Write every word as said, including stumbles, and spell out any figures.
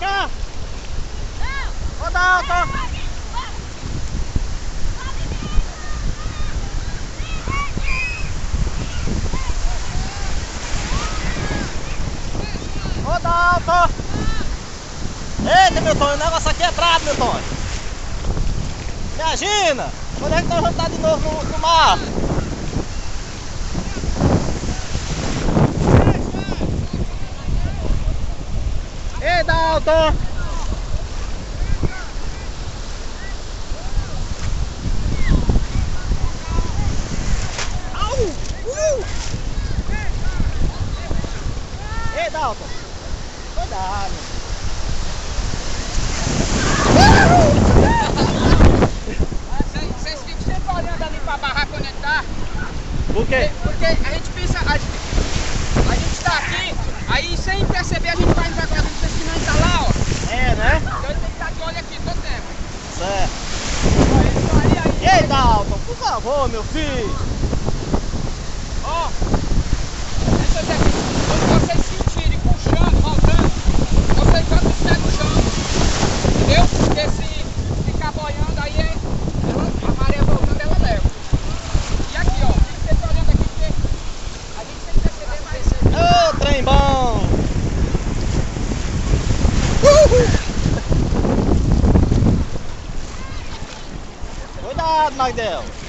cá! Ô, Dalton! Ô, Dalton! Eita, meu Tonho, o negócio aqui é brabo, meu Tonho! Imagina! Quando é que nós vamos estar de novo no, no mar? Ei, Dalton! Au! Uh! Ei, Dalton! Cuidado! Vocês ficam sempre olhando ali pra barraca onde tá. Por quê? Porque a gente pensa, a gente, a gente tá aqui, aí sem perceber a gente vai indo agora, a gente pensa que não tá lá, ó. É, né? Então a gente tem que estar de olho aqui todo tempo. Certo. Aí, aí, aí, Ei, Dalton, por favor, meu filho! ó, essas aqui, quando vocês sentirem puxando, voltando, vocês botam os pés no chão. Entendeu? Porque se ficar boiando aí, é, ela, a maré voltando, ela leva. E aqui, ó, fica sempre olhando aqui, porque a gente tem que perceber mais. Ô, trem bom! Uhul. Cuidado, Magdel!